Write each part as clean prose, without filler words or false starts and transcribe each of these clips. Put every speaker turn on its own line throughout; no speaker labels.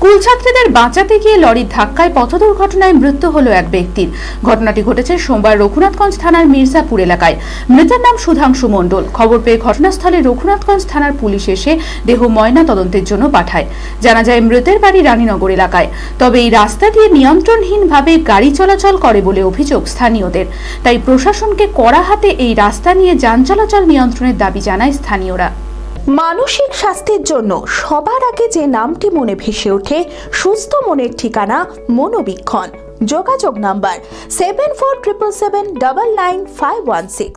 School ছাত্রীদের বাঁচাতে গিয়ে লরির ধাক্কায় পথ দুর্ঘটনায় মৃত্যু হলো এক ব্যক্তির। ঘটনাটি ঘটেছে সোমবার রঘুনাথগঞ্জ থানার মির্জাপুর এলাকায়। মৃতের নাম সুধাংশু মণ্ডল। খবর পেয়ে ঘটনাস্থলে রঘুনাথগঞ্জ থানার পুলিশ এসে দেহ ময়না তদন্তের জন্য পাঠায়। জানা যায় মৃতের বাড়ি রানীনগর এলাকায়। তবে এই রাস্তা দিয়ে নিয়ন্ত্রণহীনভাবে গাড়ি চলাচল করে বলে অভিযোগ স্থানীয়দের। তাই প্রশাসনকে কড়া হাতে এই রাস্তা নিয়ে যান চলাচল নিয়ন্ত্রণের দাবি জানায় স্থানীয়রা।
মানসিক স্বাস্থ্যের জন্য সবার আগে যে নামটি মনে ভেসে ওঠে সুস্থ মনের ঠিকানা মনোবীক্ষণ। যোগাযোগ নাম্বার 7477799516।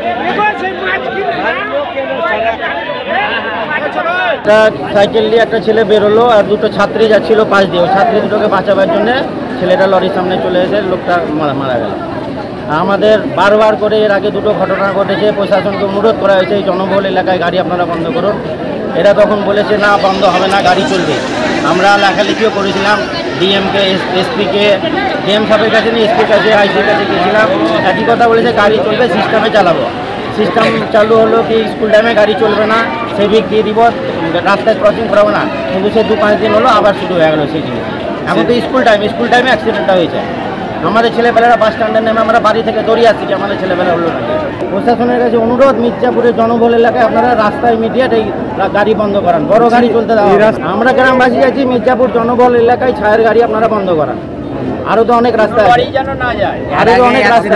সাইকেল দিয়ে একটা ছেলে বেরোলো আর দুটো ছাত্রী যাচ্ছিল পাশ দিয়ে। ছাত্রী দুটোকে বাঁচাবার জন্য ছেলেটা লরির সামনে চলে এসে লোকটা মারা গেল। আমাদের বারবার করে এর আগে দুটো ঘটনা ঘটেছে। প্রশাসনকে অনুরোধ করা হয়েছে এই জনবহুল এলাকায় গাড়ি আপনারা বন্ধ করুন। এরা তখন বলেছে না, বন্ধ হবে না, গাড়ি চলবে। আমরা লেখালেখিও করেছিলাম ডিএমকে, এসপিকে, ডিএম সাহেবের কাছে নিয়ে এসপির কাছে, আইসির কাছে গিয়েছিলাম। একই কথা বলেছে গাড়ি চলবে, সিস্টেমে চালাবো। সিস্টেম চালু হলো কি স্কুল টাইমে গাড়ি চলবে না, সেভিক দিয়ে দিব, রাস্তায় ক্রসিং করাবো না। কিন্তু সে 2-5 দিন হলো আবার শুরু হয়ে গেল সেই জিনিস। এখন তো স্কুল টাইমে অ্যাক্সিডেন্টটা হয়েছে। আমাদের ছেলেবেলারা বাস স্ট্যান্ডে নেমে আমরা বাড়ি থেকে দৌড়িয়ে আসছি যে আমাদের ছেলেবেলা হলো না। প্রশাসনের কাছে অনুরোধ, মির্জাপুরের জনবহুল এলাকায় আপনারা রাস্তায় ইমিডিয়েট এই গাড়ি বন্ধ করান, বড় গাড়ি চলতে দেওয়া। আমরা গ্রামবাসী আছি, মির্জাপুর জনবহুল এলাকায় ছায়ের গাড়ি আপনারা বন্ধ করান। আরো তো অনেক রাস্তা আছে, আরো তো অনেক রাস্তা।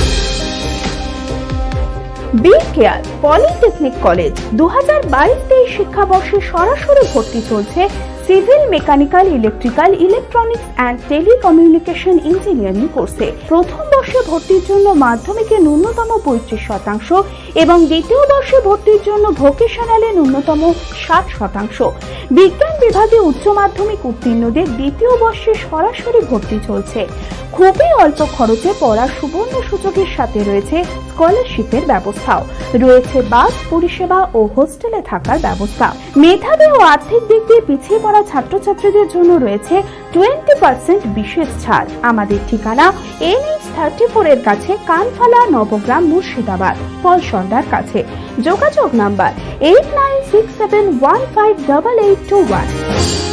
বি কেয়ার পলিটেকনিক কলেজ 2022-23 শিক্ষাবর্ষে সরাসরি ভর্তি চলছে civil, mechanical, electrical, electronics and telecommunication engineering কোর্সে। প্রথম বর্ষে ভর্তির জন্য মাধ্যমিকে ন্যূনতম 35% এবং দ্বিতীয় বর্ষে ভর্তির জন্য ভোকেশনালে ন্যূনতম 60%। বিজ্ঞান বিভাগে উচ্চ মাধ্যমিক উত্তীর্ণদের দ্বিতীয় বর্ষে সরাসরি ভর্তি চলছে। খুবই অল্প খরচে পড়ার সুবর্ণ সুযোগের সাথে রয়েছে স্কলারশিপের ব্যবস্থাও। রয়েছে বাস পরিষেবা ও হোস্টেলে থাকার ব্যবস্থা। মেধাবী ও আর্থিক দিক দিয়ে পিছিয়ে পড়া ছাত্রছাত্রীদের জন্য রয়েছে 20% বিশেষ ছাড়। আমাদের ঠিকানা NH34 এর কাছে, কানফালা, নবগ্রাম, মুর্শিদাবাদ, পলসন্ডার কাছে। যোগাযোগ নাম্বার 8967158821।